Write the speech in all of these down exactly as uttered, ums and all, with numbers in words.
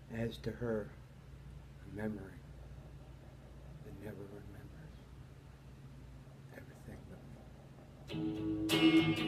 As to her, a memory that never remembers everything but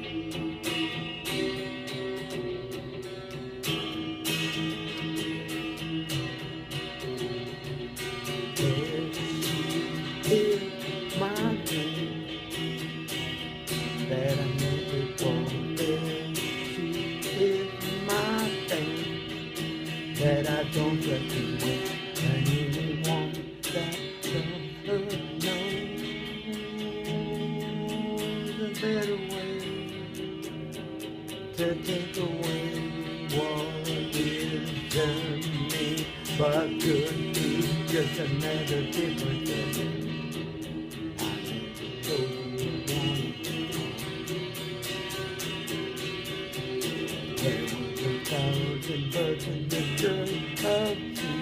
me. Here is my dream that I knew before. There she is my thing that I don't reckon with. And anyone that don't know the better way to take away what is in me, but could be just another different thing. I never told you one. There was a thousand birds in the church of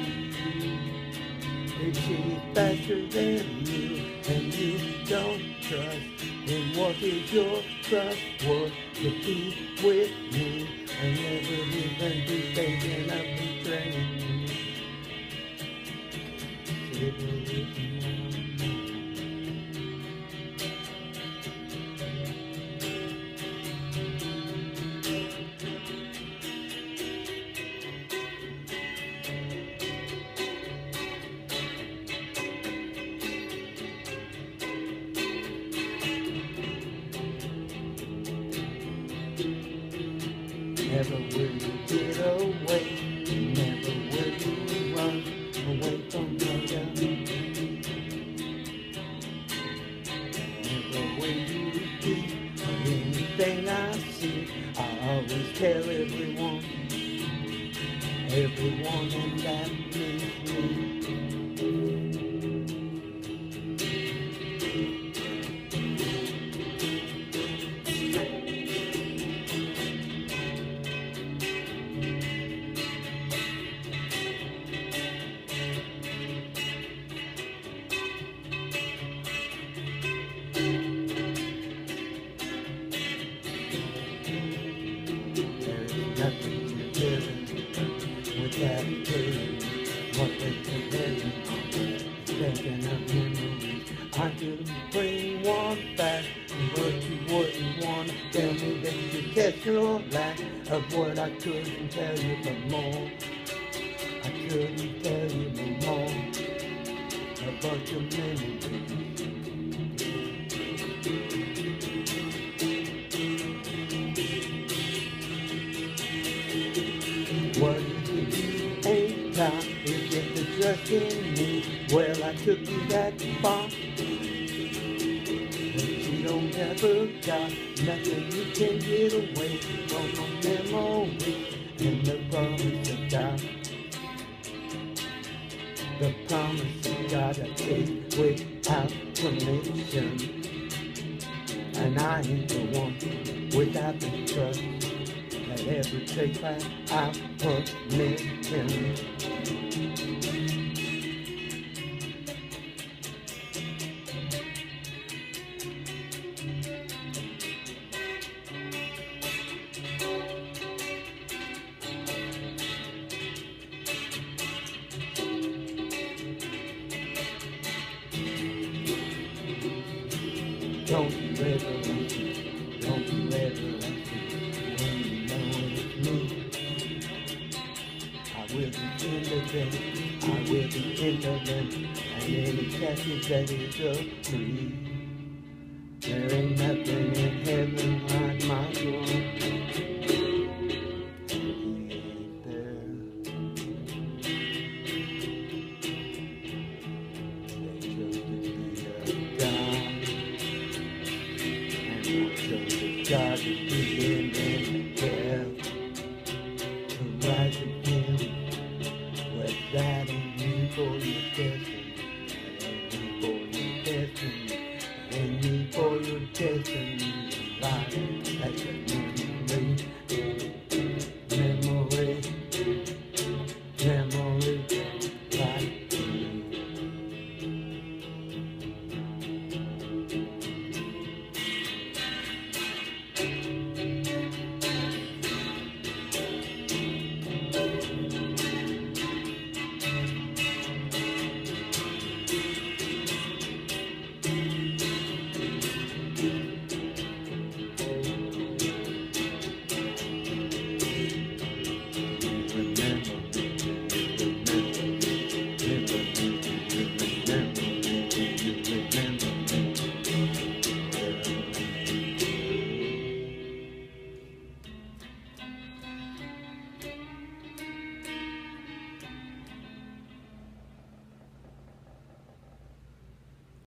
if she's faster than you, and you don't trust, then what is your trust worth to be with me, and never even be thinking of betraying me? Sit with me. Never will you get away, never will you run away from your love. Never will you be anything I see. I always tell everyone, everyone, and that means me. Nothing to live without pain. What they compare, thinking of memories. I could bring one back, but you wouldn't want to tell me that you catch your lack of what I couldn't tell you no more. I couldn't tell you no more about your memories. What is it you ain't got? Is it the trust in me? Well, I took you that far, but you don't ever got nothing you can get away from no memory and the promise of God. The promise of God I take without permission, and I ain't the one without the trust that ever take back our permission. Don't you ever want me, don't you ever want me, when you know it's me. I will be independent, I will be independent, and any passage that is of free. There ain't nothing in heaven like my throne. God is in and care to rise again.